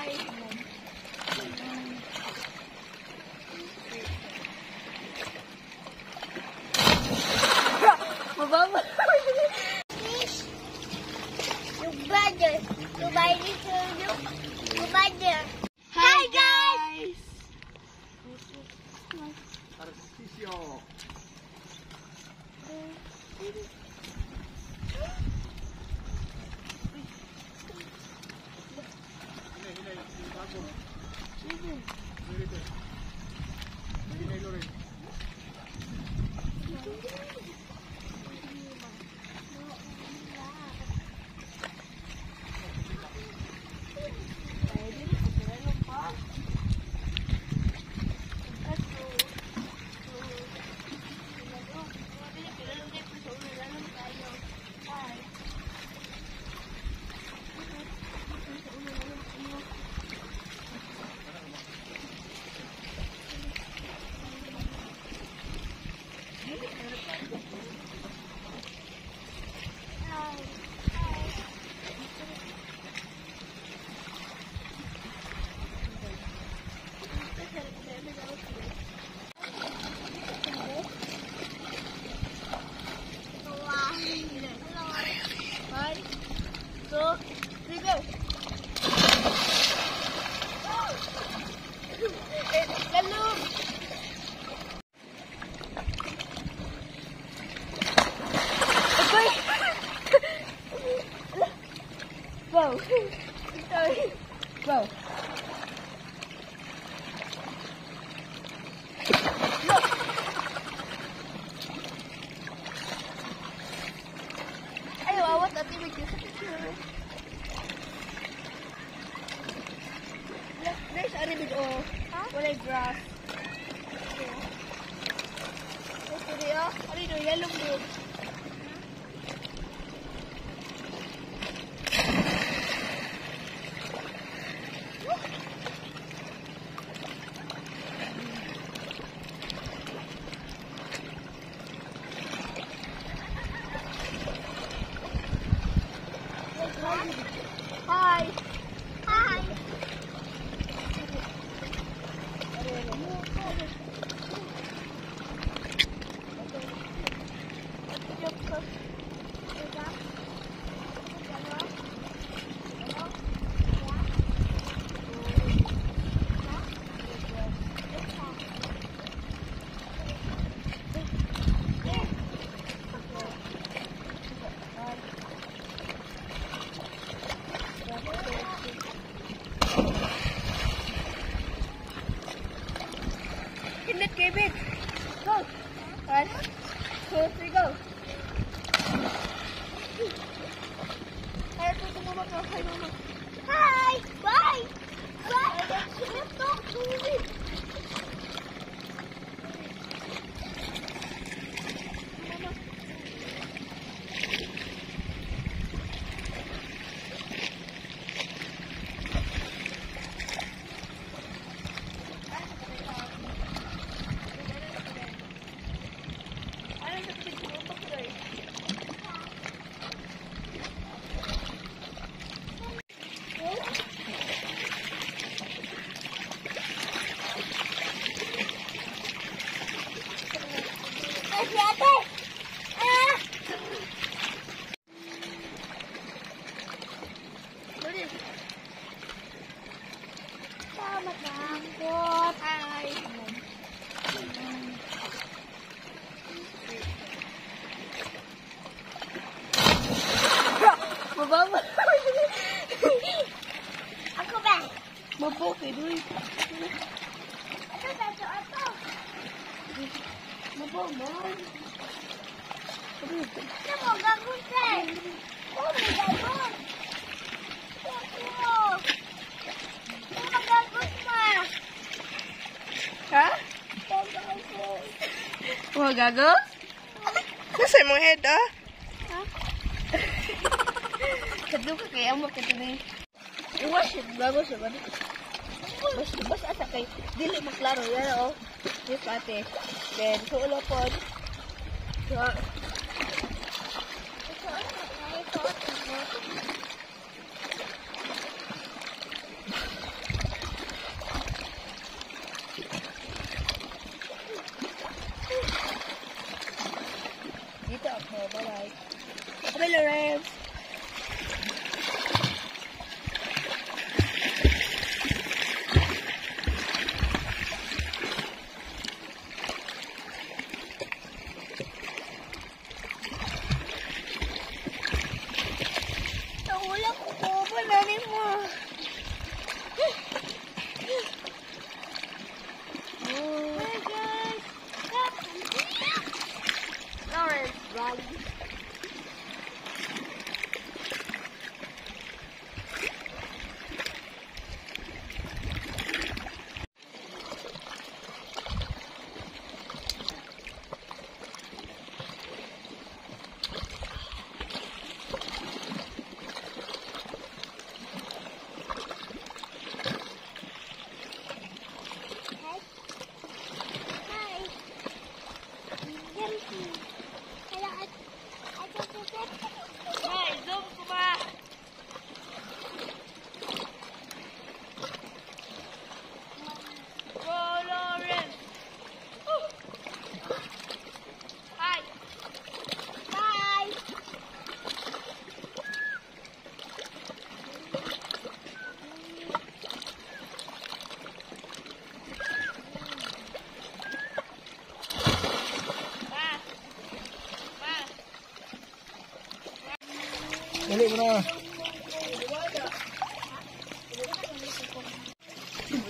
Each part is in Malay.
Mababa. Hi guys! Ejercicio. Wow. Wow. Ay, awat natin with you sa picture. There's a ribbon oh. Walay grass. Ito rin oh. Ano yun? Yellow blue. Hi. Hi. Give it. Go. 1, 2, 3, go. Hi, mama. Hi, mama. Hi. Bye. Bye. Talk to me. Mababa. Ako ba? Mabuki, duy. Ito, ito, ito. Mababa. Ito mo, gagusin. Oh, may gagun. Ito. Ito mo, gagun ma. Ha? Mga gago? Nasa mong head, ah? Ha? Kadlo ka kaya mo kita na iwas yun, gago siya ba? Bas asa kay, dili mo klaro, yan o. Yes, ate. Then, suulo po.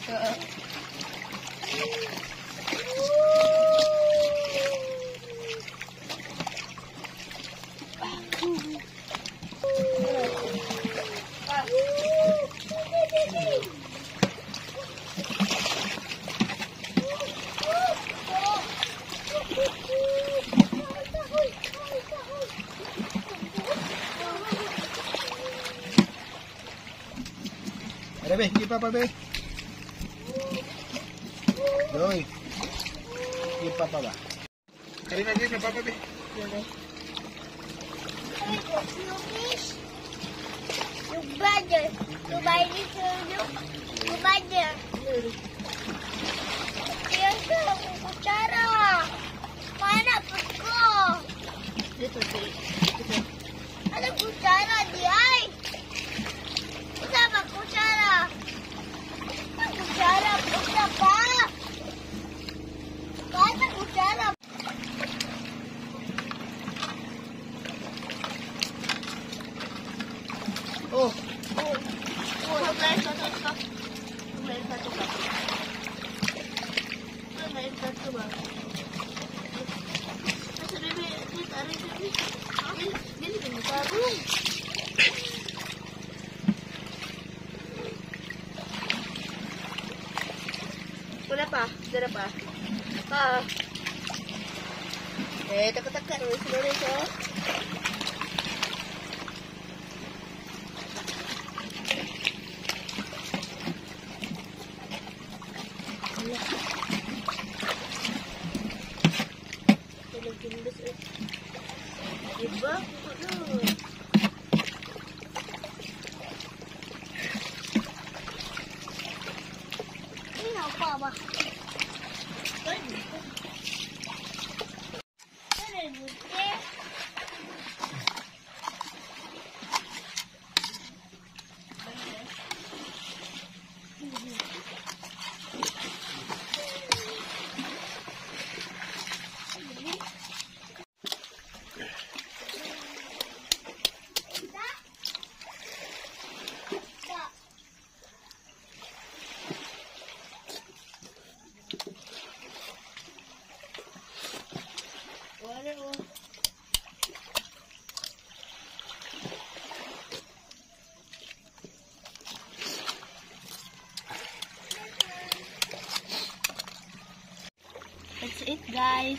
Ada be, give papa be. Doi. Give papa ba. Karina give na papa be. Your brother. You buy this for you. Your brother. Yan ka, kutsara. Mana ko? Dito, Ano kutsara di ay? Sama kutsara. Kutsara, kutsara pa. Kata kutsara. Oh, Wala pa, dara pa. Taka-taka, sulit ko. Diba? Ini apa ba? That's it, guys.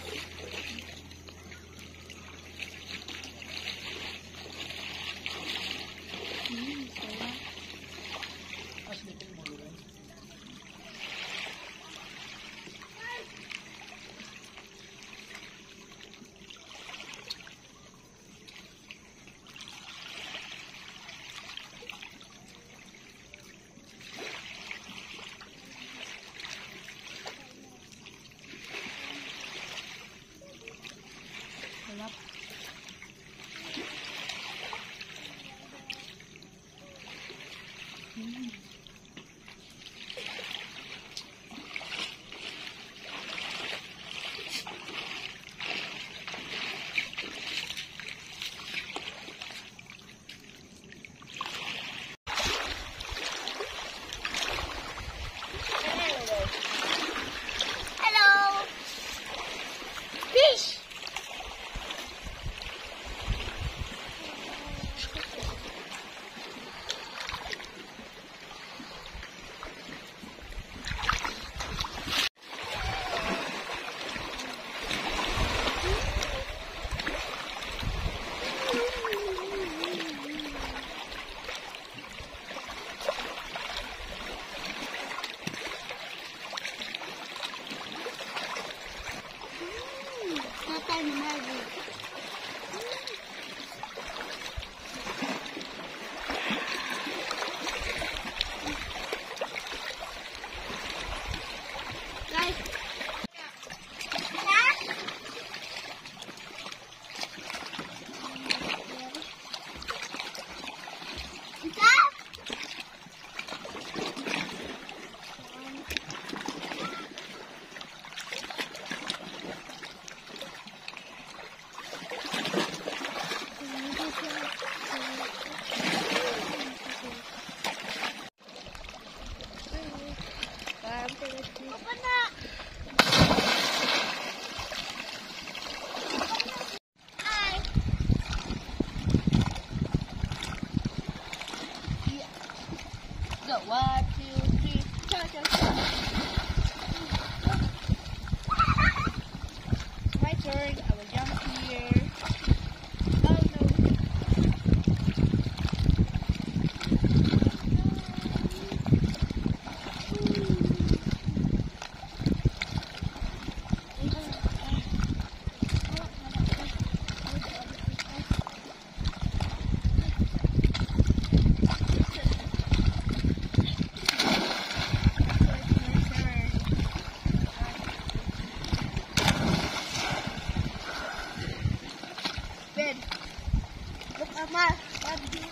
Apa nak? Hai. Go, 1, 2, 3. Cha. My turn. I will jump here. Oh no. Ben, look at my body.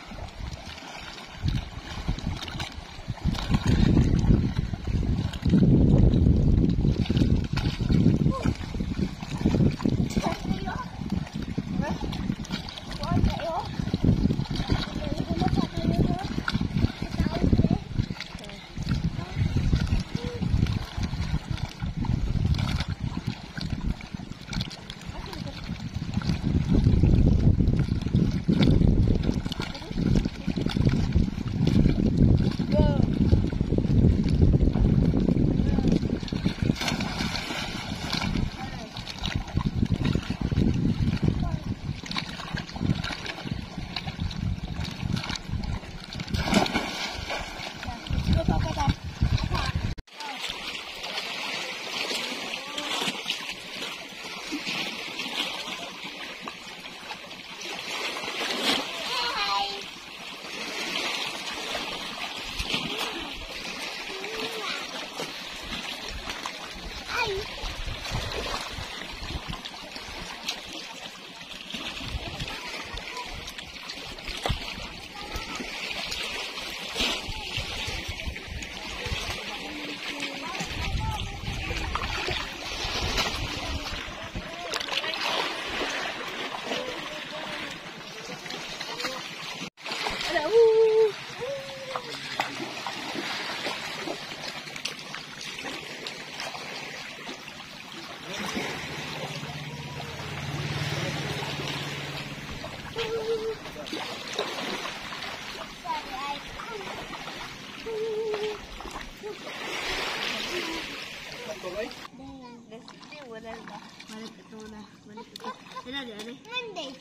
Monday.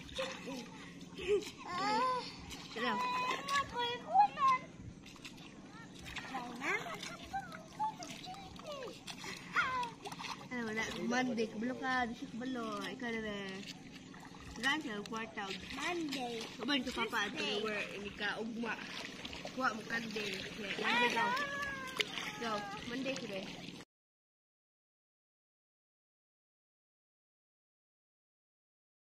Hello. Apa ikunan? Wala. Monday, kabalo ka. Disi kabalo. Ikaw na rin. Saan siya? Kwarta. Monday. Kumain ka papa. Where ini ka ugma. Kuha mo kande. Monday daw. Go. Monday sila.